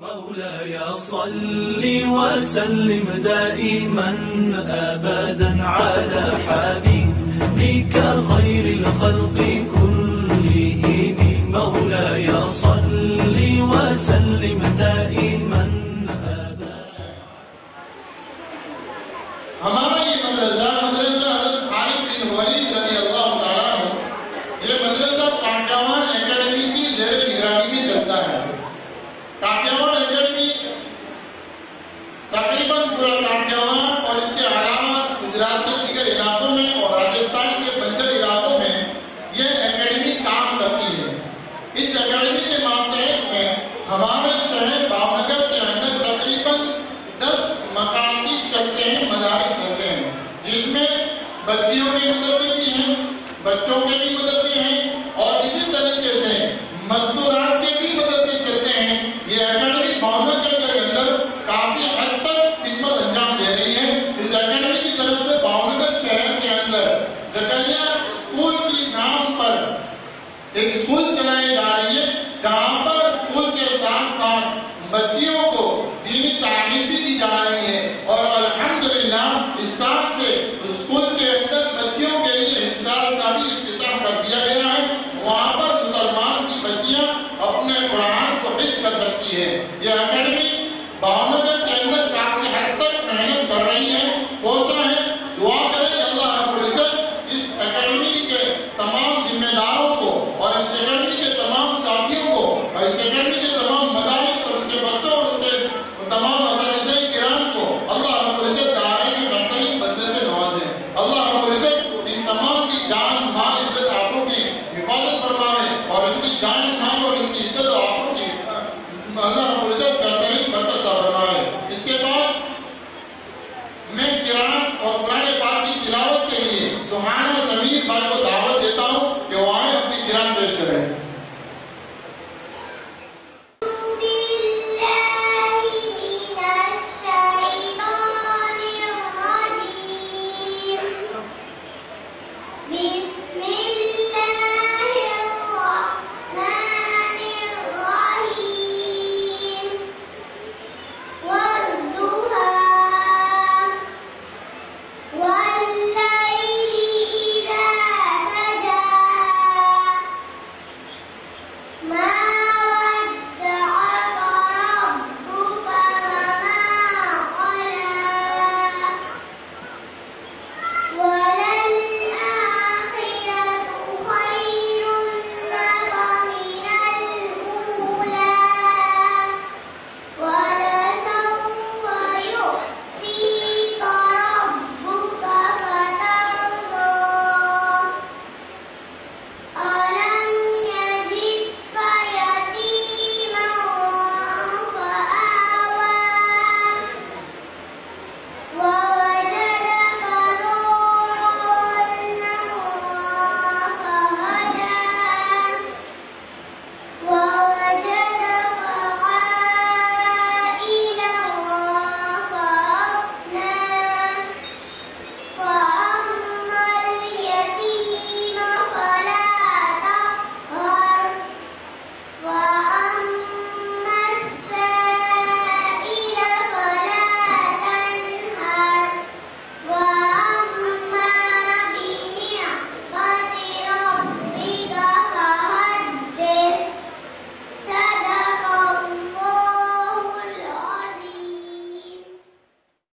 مولاي صل وسلم دائما أبدا على حبيبك خير الخلق كلهم. مولاي صل وسلم دائما أبدا. ہمارا یہ مدرسہ حضرت خالد بن ولید رضی اللہ تعالیٰ عنہ، یہ مدرسہ کاٹیاوان اکیڈمی کی زیر نگرانی میں چلتا ہے. کاٹیاوان اکیڈمی تقریباً پورا کاٹیاوان اور اس کے علاوہ گجرات کے دیگر علاقوں میں اور راجستھان کے بنجر علاقوں میں یہ اکیڈمی کام کرتی ہے. اس اکیڈمی کے ماتحت میں ہمارے شہر